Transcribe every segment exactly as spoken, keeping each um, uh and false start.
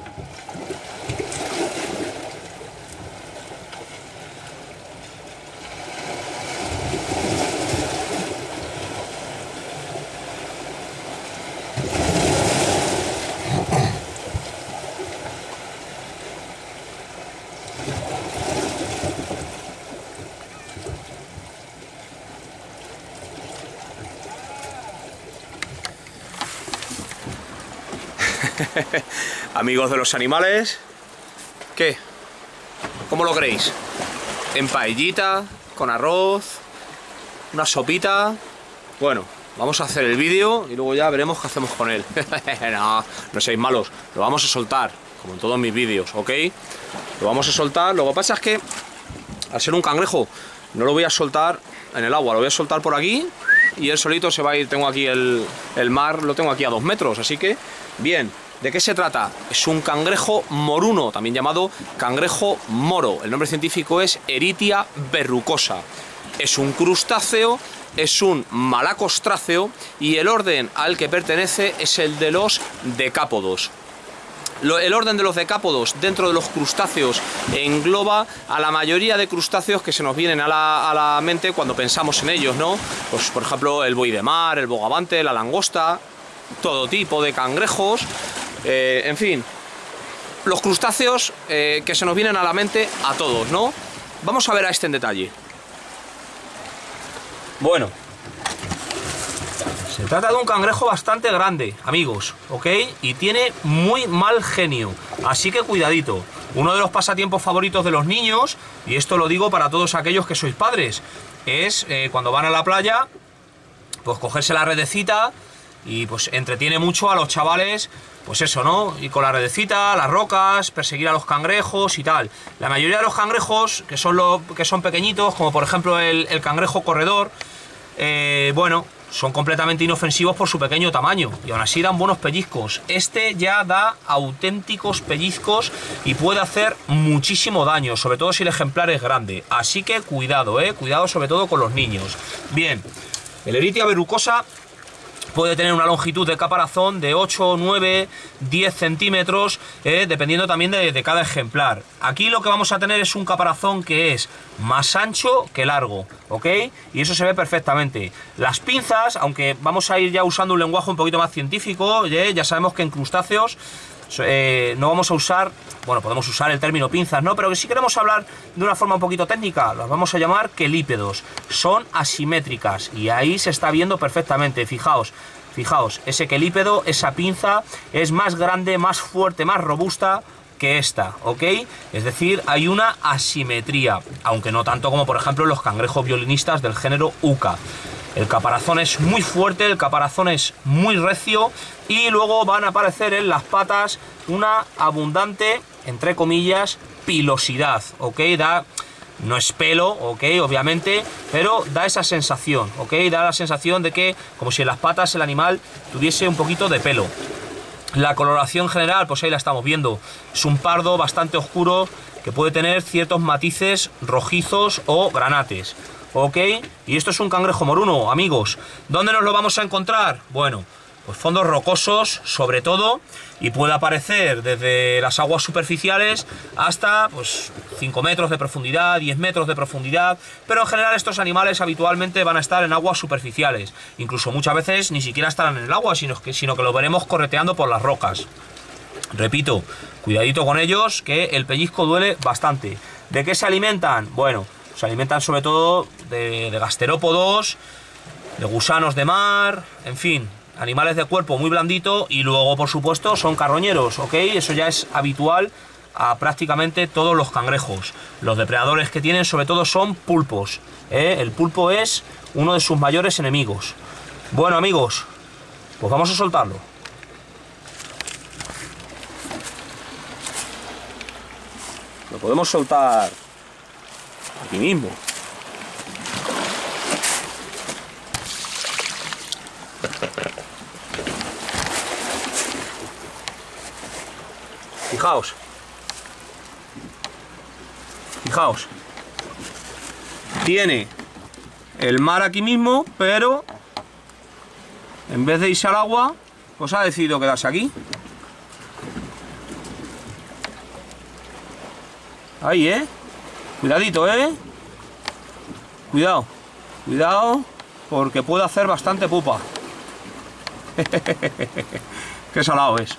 Amigos de los animales, ¿qué? ¿Cómo lo queréis? ¿En paellita? ¿Con arroz? ¿Una sopita? Bueno, vamos a hacer el vídeo y luego ya veremos qué hacemos con él. No, no seáis malos, lo vamos a soltar, como en todos mis vídeos, ¿ok? Lo vamos a soltar, lo que pasa es que al ser un cangrejo no lo voy a soltar en el agua, lo voy a soltar por aquí y él solito se va a ir. Tengo aquí el, el mar, lo tengo aquí a dos metros, así que bien. ¿De qué se trata? Es un cangrejo moruno, también llamado cangrejo moro. El nombre científico es Eritia verrucosa. Es un crustáceo, es un malacostráceo y el orden al que pertenece es el de los decápodos. El orden de los decápodos dentro de los crustáceos engloba a la mayoría de crustáceos que se nos vienen a la, a la mente cuando pensamos en ellos, ¿no? Pues por ejemplo el buey de mar, el bogavante, la langosta, todo tipo de cangrejos. Eh, en fin, los crustáceos eh, que se nos vienen a la mente a todos, ¿no? Vamos a ver a este en detalle. Bueno, se trata de un cangrejo bastante grande, amigos, ¿ok? Y tiene muy mal genio, así que cuidadito. Uno de los pasatiempos favoritos de los niños, y esto lo digo para todos aquellos que sois padres, es eh, cuando van a la playa, pues cogerse la redecita y pues entretiene mucho a los chavales. Pues eso, ¿no? Y con la redecita, las rocas, perseguir a los cangrejos y tal. La mayoría de los cangrejos, que son, lo, que son pequeñitos, como por ejemplo el, el cangrejo corredor, eh, bueno, son completamente inofensivos por su pequeño tamaño. Y aún así dan buenos pellizcos. Este ya da auténticos pellizcos y puede hacer muchísimo daño, sobre todo si el ejemplar es grande. Así que cuidado, ¿eh? Cuidado sobre todo con los niños. Bien, el Eritia verrucosa puede tener una longitud de caparazón de ocho, nueve, diez centímetros, eh, dependiendo también de, de cada ejemplar. Aquí lo que vamos a tener es un caparazón que es más ancho que largo, ¿ok? Y eso se ve perfectamente. Las pinzas, aunque vamos a ir ya usando un lenguaje un poquito más científico, eh, ya sabemos que en crustáceos eh, no vamos a usar, bueno, podemos usar el término pinzas, ¿no? Pero que si queremos hablar de una forma un poquito técnica, las vamos a llamar quelípedos. Son asimétricas y ahí se está viendo perfectamente, fijaos. Fijaos, ese quelípedo, esa pinza es más grande, más fuerte, más robusta que esta, ¿ok? Es decir, hay una asimetría, aunque no tanto como por ejemplo los cangrejos violinistas del género Uca. El caparazón es muy fuerte, el caparazón es muy recio y luego van a aparecer en las patas una abundante, entre comillas, pilosidad, ¿ok? Da, no es pelo, ¿ok? Obviamente, pero da esa sensación, ¿ok? Da la sensación de que, como si en las patas el animal tuviese un poquito de pelo. La coloración general, pues ahí la estamos viendo, es un pardo bastante oscuro que puede tener ciertos matices rojizos o granates. ¿Ok? Y esto es un cangrejo moruno, amigos. ¿Dónde nos lo vamos a encontrar? Bueno, pues fondos rocosos, sobre todo, y puede aparecer desde las aguas superficiales hasta pues cinco metros de profundidad, diez metros de profundidad, pero en general estos animales habitualmente van a estar en aguas superficiales. Incluso muchas veces ni siquiera estarán en el agua, sino que, sino que lo veremos correteando por las rocas. Repito, cuidadito con ellos, que el pellizco duele bastante. ¿De qué se alimentan? Bueno, se alimentan sobre todo de, de gasterópodos, de gusanos de mar, en fin, animales de cuerpo muy blandito y luego, por supuesto, son carroñeros, ¿ok? Eso ya es habitual a prácticamente todos los cangrejos. Los depredadores que tienen sobre todo son pulpos, ¿eh? El pulpo es uno de sus mayores enemigos. Bueno, amigos, pues vamos a soltarlo. Lo podemos soltar aquí mismo. Fijaos. Fijaos. Tiene el mar aquí mismo, pero en vez de irse al agua, pues ha decidido quedarse aquí. Ahí, ¿eh? Cuidadito, ¿eh? Cuidado. Cuidado, porque puede hacer bastante pupa. Qué salado es.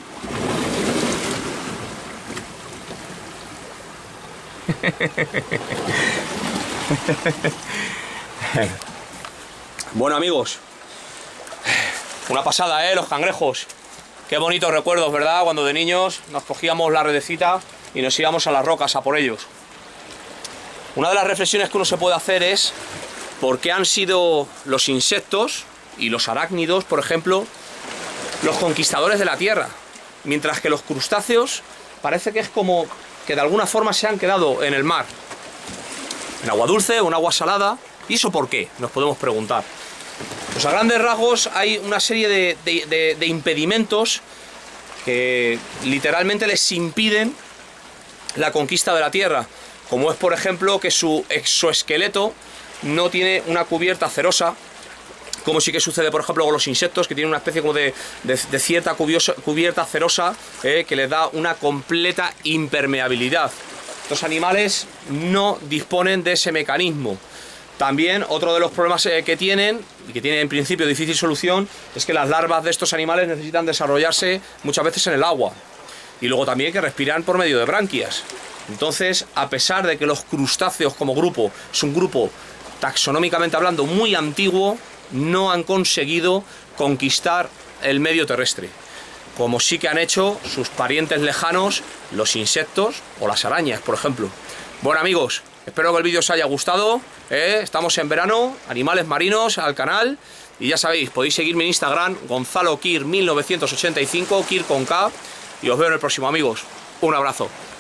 Bueno, amigos, una pasada, ¿eh? Los cangrejos. Qué bonitos recuerdos, ¿verdad? Cuando de niños nos cogíamos la redecita y nos íbamos a las rocas a por ellos. Una de las reflexiones que uno se puede hacer es por qué han sido los insectos y los arácnidos, por ejemplo, los conquistadores de la Tierra, mientras que los crustáceos parece que es como que de alguna forma se han quedado en el mar, en agua dulce o en agua salada. ¿Y eso por qué? Nos podemos preguntar. Pues a grandes rasgos hay una serie de, de, de, de impedimentos que literalmente les impiden la conquista de la Tierra, como es por ejemplo que su exoesqueleto no tiene una cubierta cerosa, como sí que sucede por ejemplo con los insectos, que tienen una especie como de, de, de cierta cubiosa, cubierta cerosa eh, que les da una completa impermeabilidad. Estos animales no disponen de ese mecanismo. También otro de los problemas eh, que tienen, y que tienen en principio difícil solución, es que las larvas de estos animales necesitan desarrollarse muchas veces en el agua. Y luego también que respiran por medio de branquias. Entonces, a pesar de que los crustáceos como grupo es un grupo taxonómicamente hablando muy antiguo, no han conseguido conquistar el medio terrestre, como sí que han hecho sus parientes lejanos, los insectos o las arañas, por ejemplo. Bueno, amigos, espero que el vídeo os haya gustado, ¿eh? Estamos en verano, animales marinos al canal, y ya sabéis, podéis seguirme en Instagram, Gonzalo Kir mil novecientos ochenta y cinco, Kir con K, y os veo en el próximo, amigos. Un abrazo.